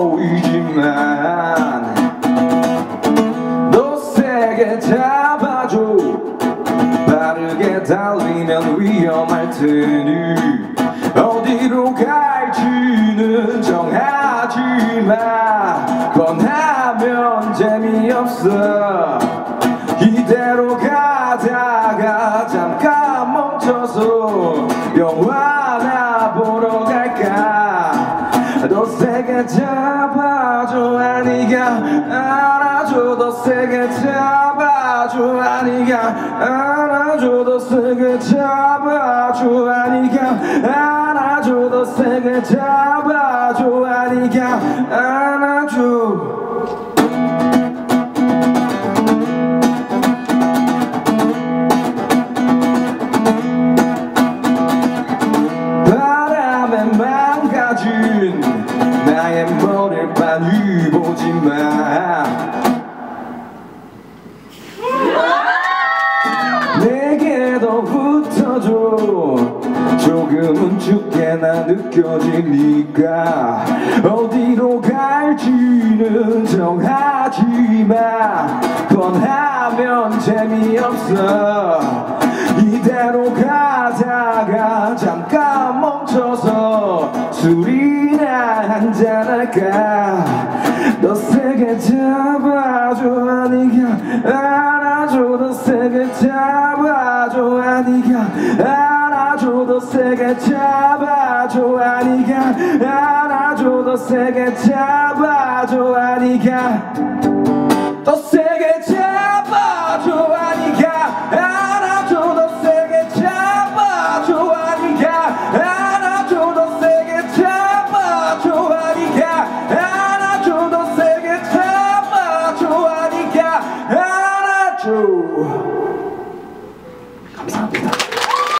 보이지만 더 세게 잡아줘. 빠르게 달리면 위험할 테니 어디로 갈지는 정하지 마. 권하면 재미없어. 이대로 가다가 잠깐 멈춰서 영화나 보러 갈까. 더 세게 잡아줘. 아니가 안아줘. 더 세게 잡아줘. 아니가 안아줘. 더 세게 잡아줘. 아니가 안아줘. 더 세게 잡아줘. 아니가 안아줘. 바람에 망가진 나의 머리를 빤히 보지마. 내게 더 붙어줘. 조금은 춥게나 느껴지니까 어디로 갈지는 정하지마. 권하면 재미없어. 이대로 가다가 잠깐 멈춰서 술이나 한잔할까. 더 세게 잡아줘. 아니가 안아줘. 더 세게 잡아줘. 아니가 안아줘. 더 세게 잡아줘. 아니가 안아줘. 더 세게 잡아줘. 아니가 더 세게 잡아줘.